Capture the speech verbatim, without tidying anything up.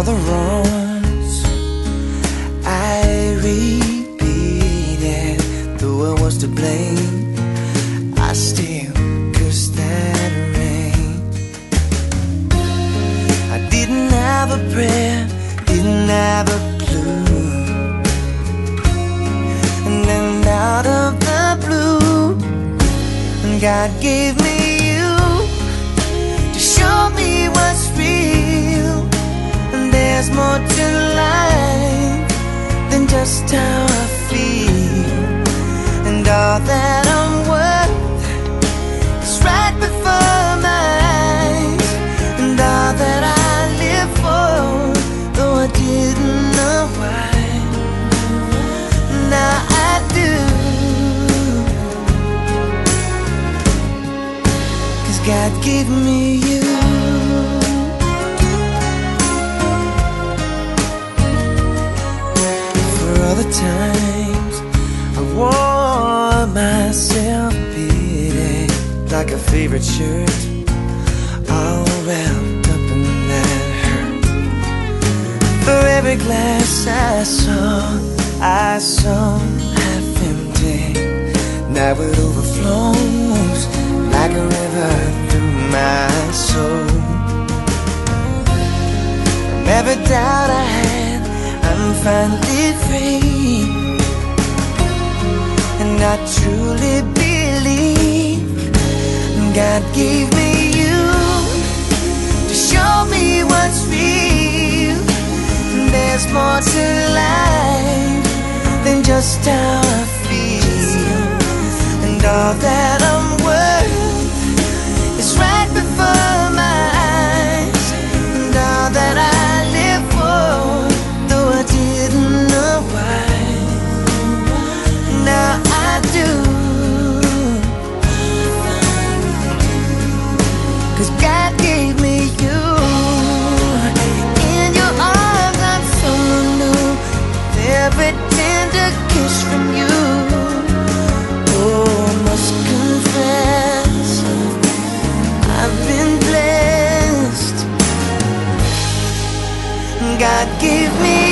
all the wrongs I repeated, though I was to blame, I still cursed that rain. I didn't have a prayer, didn't have a clue, and then out of the blue, God gave me you to show me what's real. And there's more to life than just how I feel. And all that I'm worth is right before my eyes. And all that I live for, though I didn't know why, now I do. 'Cause God gave me you. All the times I wore myself pity like a favorite shirt, all wrapped up in that hurt. For every glass I saw, I saw half empty. Now it overflows like a river through my soul. From every doubt I had, I'm finally free, and I truly believe God gave me you to show me what's real. There's more to life than just how I feel, and all that I'm worth is right before my eyes. And all that I live for, I didn't know why, now I do. 'Cause God gave me you. In your arms I'm someone new, with every tender kiss from you. Oh, I must confess, I've been blessed. God gave me